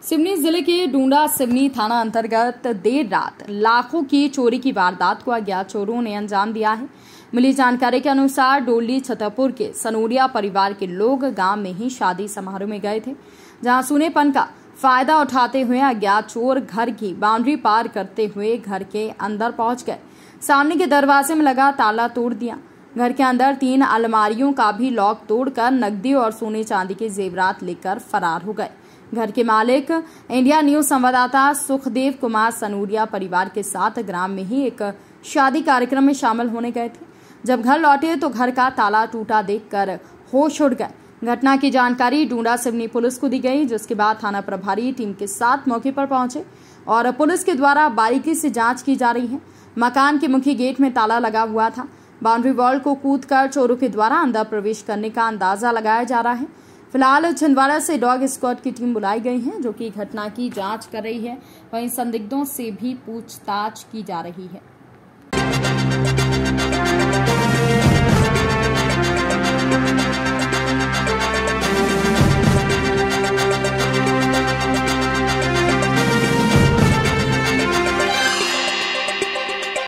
सिवनी जिले के डूंडा सिवनी थाना अंतर्गत देर रात लाखों की चोरी की वारदात को अज्ञात चोरों ने अंजाम दिया है। मिली जानकारी के अनुसार डोली छतरपुर के सनोरिया परिवार के लोग गांव में ही शादी समारोह में गए थे, जहां सूनेपन का फायदा उठाते हुए अज्ञात चोर घर की बाउंड्री पार करते हुए घर के अंदर पहुंच गए। सामने के दरवाजे में लगा ताला तोड़ दिया। घर के अंदर 3 अलमारियों का भी लॉक तोड़कर नकदी और सोने चांदी के जेवरात लेकर फरार हो गए। घर के मालिक इंडिया न्यूज संवाददाता सुखदेव कुमार सनोरिया परिवार के साथ ग्राम में ही एक शादी कार्यक्रम में शामिल होने गए थे। जब घर लौटे तो घर का ताला टूटा देखकर होश उड़ गए। घटना की जानकारी डूंडा सिवनी पुलिस को दी गई, जिसके बाद थाना प्रभारी टीम के साथ मौके पर पहुंचे और पुलिस के द्वारा बारीकी से जांच की जा रही है। मकान के मुख्य गेट में ताला लगा हुआ था। बाउंड्री वॉल को कूदकर चोरों के द्वारा अंदर प्रवेश करने का अंदाजा लगाया जा रहा है। फिलहाल छिंदवाड़ा से डॉग स्क्वाड की टीम बुलाई गई है, जो कि घटना की जांच कर रही है। वहीं संदिग्धों से भी पूछताछ की जा रही है।